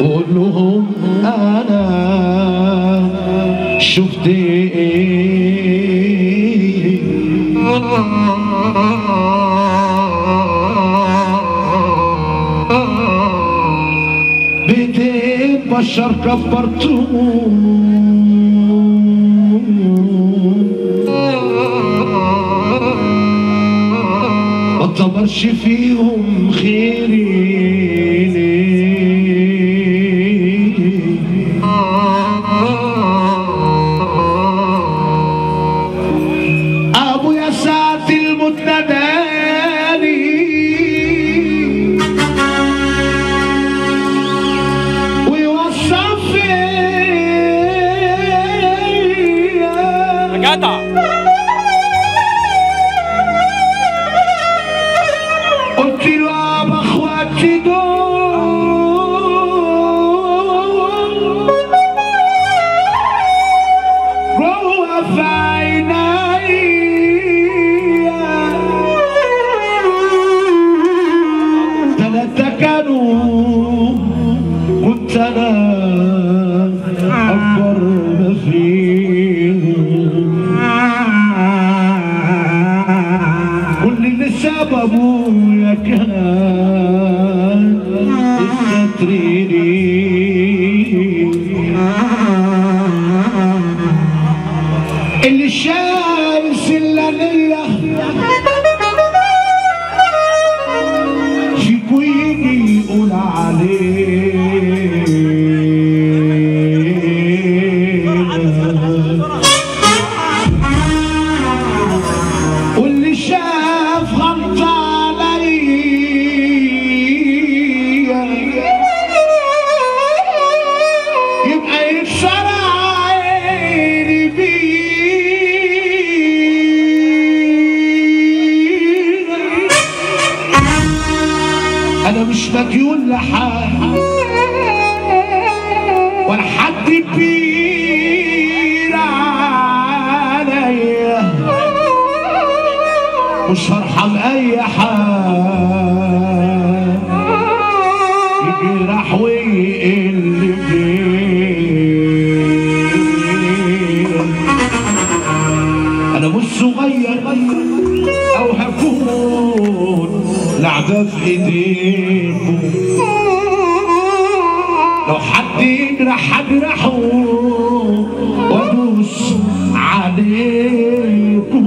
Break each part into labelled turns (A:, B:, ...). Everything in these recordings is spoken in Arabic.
A: قول لهم انا شفت ايه. بايدين بشر كبرتوه ما اعتبرش فيهم خيري. ابويا ساعة الموت ناداني ويوصف فيا
B: جدع.
A: قلت له ابا اخواتي دول جوه في عينيا تلاتة كانوا كنت انا اكبر ما فيهم. كل اللي سببه يا كان الستريني اللي شايل سلانية فيكو يجي يقول عليه واللي شاف غلطة يبقى يكسر عيني بيه. انا مش مديون لحد ولا حد كبير عليا، مش هرحم اي حد يجرح ويقل فيه. انا مش صغير او هكون لعبة في ايديكم، لو حد يجرح هجرحه وادوس عليكم.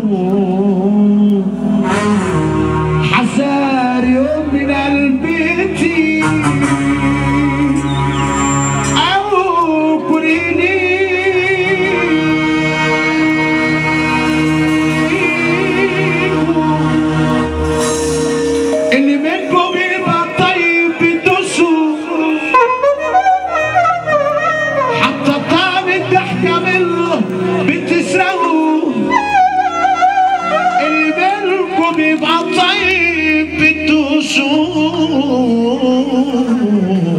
A: حذار يوم من قلبتي او كريني اللي منكم يبقى طيب بتدوسوا حتى طعم الضحكة منه بتسرقوا. اللي منكم يبقى طيب بتدوسوا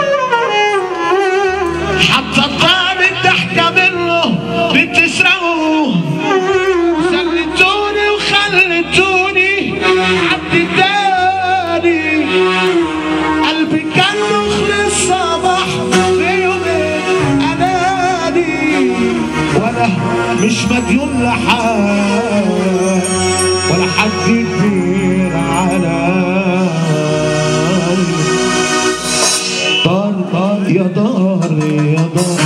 A: حتى طعم الضحكة منه بتسرقوا. سلتوني وخلتوني حد تاني قلبي كان مخلص صباح بيومين اناني، وانا مش مديون لحد ولا حد كبير علي. دار يا دار يا دار